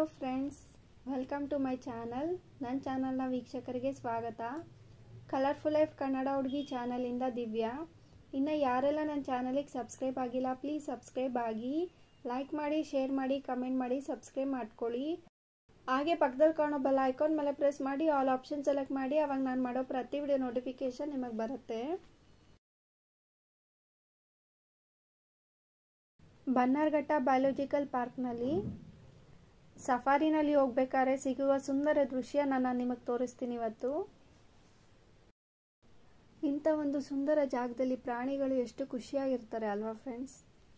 Friends, welcome to my channel. ನನ್ನ ಚಾನಲ್ನ ವೀಕ್ಷಕರಿಗೆ ಸ್ವಾಗತ. ಕಲರ್ಫುಲ್ ಲೈಫ್ ಕನ್ನಡ ಹುಡುಗಿ ಚಾನಲಿಂದ ದಿವ್ಯಾ. ಇನ್ನು ಯಾರೆಲ್ಲ ನನ್ನ ಚಾನಲಿಗೆ ಸಬ್ಸ್ಕ್ರೈಬ್ ಆಗಿಲ್ಲ, ಪ್ಲೀಸ್ ಸಬ್ಸ್ಕ್ರೈಬ್ ಆಗಿ, ಲೈಕ್ ಮಾಡಿ, ಶೇರ್ ಮಾಡಿ, ಕಮೆಂಟ್ ಮಾಡಿ, ಸಬ್ಸ್ಕ್ರೈಬ್ ಮಾಡ್ಕೊಳ್ಳಿ. ಹಾಗೆ ಪಕ್ಕದಲ್ಲಿ ಕಾಣೋ ಬೆಲ್ ಐಕಾನ್ ಮೇಲೆ ಪ್ರೆಸ್ ಮಾಡಿ ಆಲ್ ಆಪ್ಷನ್ ಸೆಲೆಕ್ಟ್ ಮಾಡಿ, ಅವಾಗ ನಾನು ಮಾಡೋ ಪ್ರತಿ ವಿಡಿಯೋ ನೋಟಿಫಿಕೇಶನ್ ನಿಮಗೆ ಬರುತ್ತೆ. ಬನ್ನರ್ಘಟ್ಟ ಬಯೋಲಾಜಿಕಲ್ ಪಾರ್ಕ್ನಲ್ಲಿ ಸಫಾರಿನಲ್ಲಿ ಹೋಗ್ಬೇಕಾದ್ರೆ ಸಿಗುವ ಸುಂದರ ದೃಶ್ಯ ನಾನು ನಿಮಗೆ ತೋರಿಸ್ತೀನಿ ಇವತ್ತು. ಇಂಥ ಒಂದು ಸುಂದರ ಜಾಗದಲ್ಲಿ ಪ್ರಾಣಿಗಳು ಎಷ್ಟು ಖುಷಿಯಾಗಿರ್ತಾರೆ ಅಲ್ವಾ ಫ್ರೆಂಡ್ಸ್.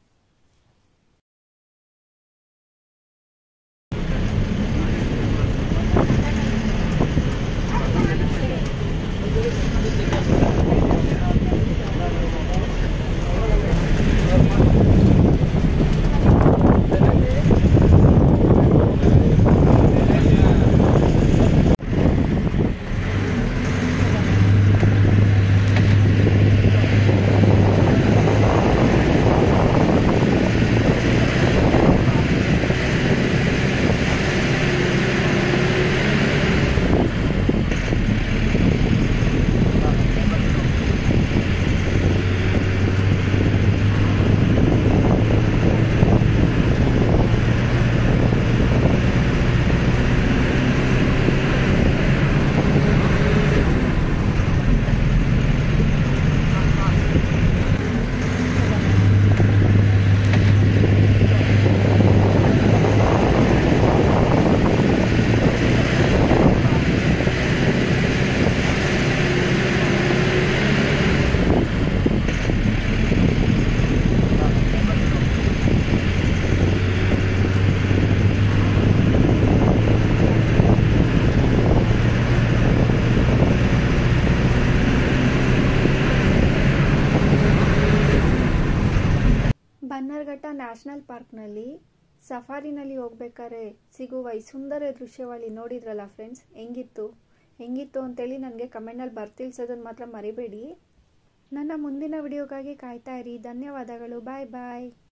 ಬನ್ನರ್ಘಟ್ಟ ನ್ಯಾಷನಲ್ ಪಾರ್ಕ್ನಲ್ಲಿ ಸಫಾರಿನಲ್ಲಿ ಹೋಗ್ಬೇಕಾದ್ರೆ ಸಿಗುವ ಈ ಸುಂದರ ದೃಶ್ಯಾವಳಿ ನೋಡಿದ್ರಲ್ಲ ಫ್ರೆಂಡ್ಸ್, ಹೆಂಗಿತ್ತು ಅಂತೇಳಿ ನನಗೆ ಕಮೆಂಟ್ನಲ್ಲಿ ಬರ್ತಿಳ್ಸೋದನ್ನು ಮಾತ್ರ ಮರಿಬೇಡಿ. ನನ್ನ ಮುಂದಿನ ವಿಡಿಯೋಗಾಗಿ ಕಾಯ್ತಾ ಇರಿ. ಧನ್ಯವಾದಗಳು. ಬಾಯ್ ಬಾಯ್.